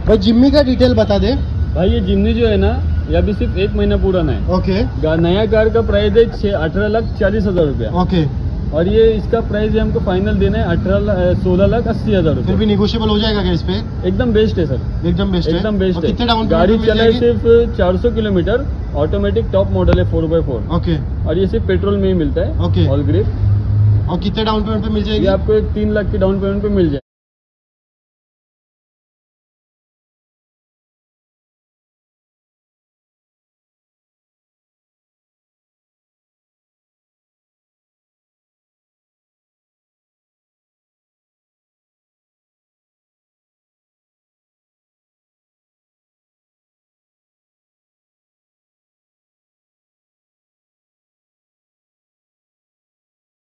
भाई जिम्नी का डिटेल बता दे। भाई ये जिम्नी जो है ना, ये अभी सिर्फ 1 महीना पुराना है। ओके। नया कार का प्राइस है 18,40,000 रुपया। ओके। और ये इसका प्राइस है हमको फाइनल देना है 16,80,000 फिर रुपया। भी निगोशिएबल हो जाएगा क्या इस पे? एकदम बेस्ट है सर, एकदम बेस्ट है। एकदम बेस्ट है। कितने डाउन गाड़ी चला है सिर्फ 400 किलोमीटर, ऑटोमेटिक टॉप मॉडल है 4x4। ओके। और ये सिर्फ पेट्रोल में ही मिलता है। ओके। All grip. और कितने डाउन पेमेंट पे मिल जाएगी? ये आपको 3 लाख की डाउन पेमेंट पे मिल जाए।